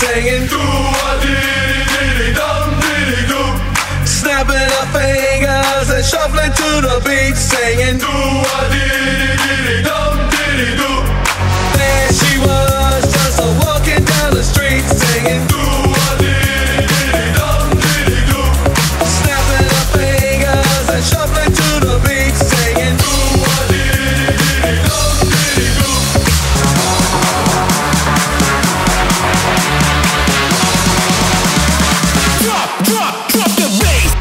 singing do-a-dee-dee-dee-dum, dee-dee-doo. Snapping her fingers and shuffling to the beat, singing do-a-dee-dee-dee-dum, dee-dee-doo. There she was, just walking down the street, singing do-a-dee-dee-dee-dum, dee-dee-doo. Snapping her fingers and shuffling to the beat, singing do-a-dee-dee-dee-dum, dee-dee-doo. Drop the bass.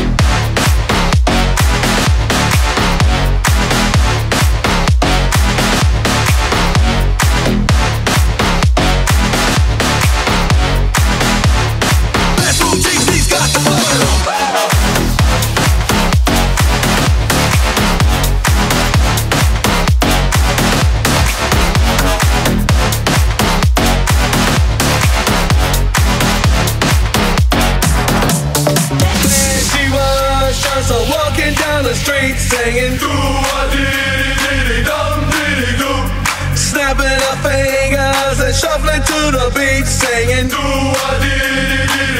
That's who GC's got the fire. Walking down the street singing do-a-dee-dee-dee-dum, dee-dee-doo. Snapping her fingers and shuffling to the beat, singing do-a-dee-dee-dee-dum.